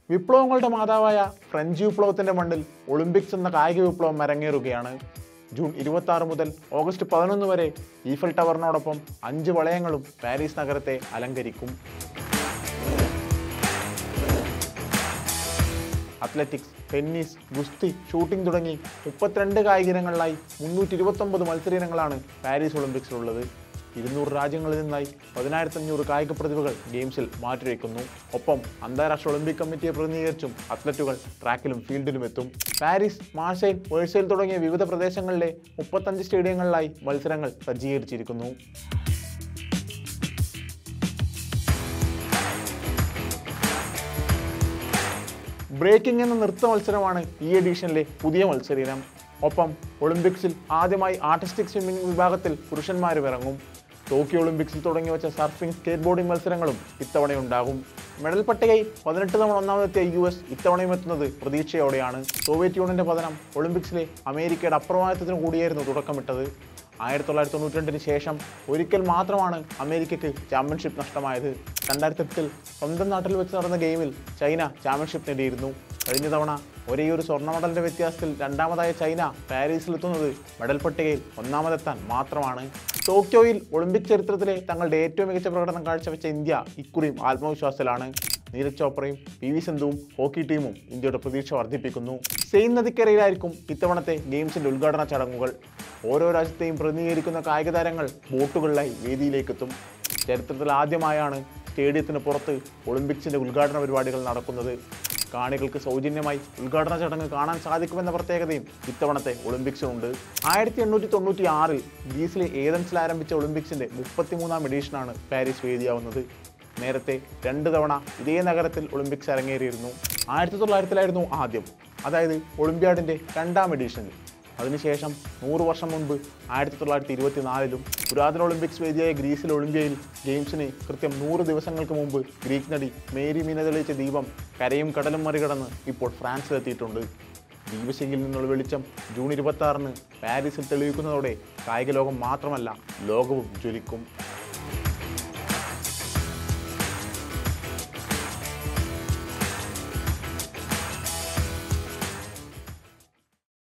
വിപ്ലവങ്ങളുടെ മാതാവായ ഫ്രഞ്ച് വിപ്ലവത്തിന്റെ മണ്ണിൽ ഒളിമ്പിക്സ് എന്ന കായിക വിപ്ലവം അരങ്ങേറുകയാണ്. ജൂൺ 26 മുതൽ ഓഗസ്റ്റ് 11 വരെ ഈഫൽ ടവറിനോടൊപ്പം 5 വളയങ്ങളും പാരീസ് നഗരത്തെ അലങ്കരിക്കും. അത്ലറ്റിക്സ്, ടെന്നീസ്, ഗുസ്തി, ഷൂട്ടിംഗ് തുടങ്ങി 32 കായിക ഇനങ്ങളിലായി 329 മത്സരയിനങ്ങളാണ് പാരീസ് ഒളിമ്പിക്സിലുള്ളത്. 200 രാജ്യങ്ങളിൽ നിന്നായി 1500 കായിക പ്രതിഭകൾ ഗെയിംസിൽ മാറ്റുരയ്ക്കുന്നു. ഒപ്പം അന്താരാഷ്ട്ര ഒളിമ്പിക് കമ്മിറ്റിയെ പ്രതിനിധീകരിച്ചും അത്ലറ്റുകൾ ട്രാക്കിലും ഫീൽഡിലും എത്തും. പാരീസ്, മാർസൈൽ, വേഴ്സൈൽ തുടങ്ങിയ വിവിധ പ്രദേശങ്ങളിലെ 35 സ്റ്റേഡിയങ്ങളിലായി മത്സരങ്ങൾ സജ്ജീകരിച്ചിരിക്കുന്നു. ബ്രേക്കിംഗ് എന്ന നൃത്ത മത്സരമാണ് ഈ എഡിഷനിലെ പുതിയ മത്സരം. ഒപ്പം ഒളിമ്പിക്സിൽ ആദ്യമായി ആർട്ടിസ്റ്റിക് സ്വിമ്മിംഗ് വിഭാഗത്തിൽ പുരുഷന്മാരും ഇറങ്ങും. ടോക്കിയോ ഒളിമ്പിക്സിൽ തുടങ്ങി വെച്ച സർഫിംഗ്, സ്കേറ്റ് ബോർഡിംഗ് മത്സരങ്ങളും ഇത്തവണയുണ്ടാകും. മെഡൽ പട്ടികയിൽ 18 തവണ ഒന്നാമതെത്തിയ US ഇത്തവണയും എത്തുന്നത് പ്രതീക്ഷയോടെയാണ്. സോവിയറ്റ് യൂണിയന്റെ പതനം ഒളിമ്പിക്സിലെ അമേരിക്കയുടെ അപ്രമാദിത്വത്തിന് കൂടിയായിരുന്നു തുടക്കമിട്ടത്. 1992 ശേഷം ഒരിക്കൽ മാത്രമാണ് അമേരിക്കയ്ക്ക് ചാമ്പ്യൻഷിപ്പ് നഷ്ടമായത്. 2008 സ്വന്തം നാട്ടിൽ വെച്ച് നടന്ന ഗെയിമിൽ ചൈന ചാമ്പ്യൻഷിപ്പ് നേടിയിരുന്നു. കഴിഞ്ഞ തവണ ഒരേയൊരു സ്വർണ്ണ മെഡലിന്റെ വ്യത്യാസത്തിൽ രണ്ടാമതായ ചൈന പാരീസിലെത്തുന്നത് മെഡൽ പട്ടികയിൽ ഒന്നാമതെത്താൻ മാത്രമാണ്. ടോക്കിയോയിൽ ഒളിമ്പിക് ചരിത്രത്തിലെ തങ്ങളുടെ ഏറ്റവും മികച്ച പ്രകടനം കാഴ്ചവെച്ച ഇന്ത്യ ഇക്കുറിയും ആത്മവിശ്വാസത്തിലാണ്. നീരജ് ചോപ്രയും PV സിന്ധുവും ഹോക്കി ടീമും ഇന്ത്യയുടെ പ്രതീക്ഷ വർദ്ധിപ്പിക്കുന്നു. സെയിൻ നദിക്കരയിലായിരിക്കും ഇത്തവണത്തെ ഗെയിംസിന്റെ ഉദ്ഘാടന ചടങ്ങുകൾ. ഓരോ രാജ്യത്തെയും പ്രതിനിധീകരിക്കുന്ന കായിക താരങ്ങൾ ബോട്ടുകളിലായി വേദിയിലേക്കെത്തും. ചരിത്രത്തിൽ ആദ്യമായാണ് സ്റ്റേഡിയത്തിന് പുറത്ത് ഒളിമ്പിക്സിന്റെ ഉദ്ഘാടന പരിപാടികൾ നടക്കുന്നത്. കാണികൾക്ക് സൗജന്യമായി ഉദ്ഘാടന ചടങ്ങ് കാണാൻ സാധിക്കുമെന്ന പ്രത്യേകതയും ഇത്തവണത്തെ ഒളിമ്പിക്സിനുണ്ട്. 1896 ഗ്രീസിലെ ഏതൻസിൽ ആരംഭിച്ച ഒളിമ്പിക്സിന്റെ 33ാം എഡിഷനാണ് പാരീസ് വേദിയാവുന്നത്. നേരത്തെ 2 തവണ ഇതേ നഗരത്തിൽ ഒളിമ്പിക്സ് അരങ്ങേറിയിരുന്നു. 1900-ലായിരുന്നു ആദ്യം, അതായത് ഒളിമ്പ്യാഡിന്റെ 2ാം എഡിഷനിൽ. അതിനുശേഷം 100 വർഷം മുൻപ് 1924-ലും പുരാതന ഒളിമ്പിക്സ് വേദിയായ ഗ്രീസിലെ ഒളിമ്പ്യയിൽ ഗെയിംസിന് കൃത്യം 100 ദിവസങ്ങൾക്ക് മുമ്പ് ഗ്രീക്ക് നടി മേരി മീന തെളിയിച്ച ദീപം കരയും കടലും മറികടന്ന് ഇപ്പോൾ ഫ്രാൻസിലെത്തിയിട്ടുണ്ട്. ദീപശിഖയിൽ നിന്നുള്ള വെളിച്ചം ജൂൺ 26 പാരീസിൽ തെളിയിക്കുന്നതോടെ കായിക ലോകം മാത്രമല്ല, ലോകവും ജ്വലിക്കും.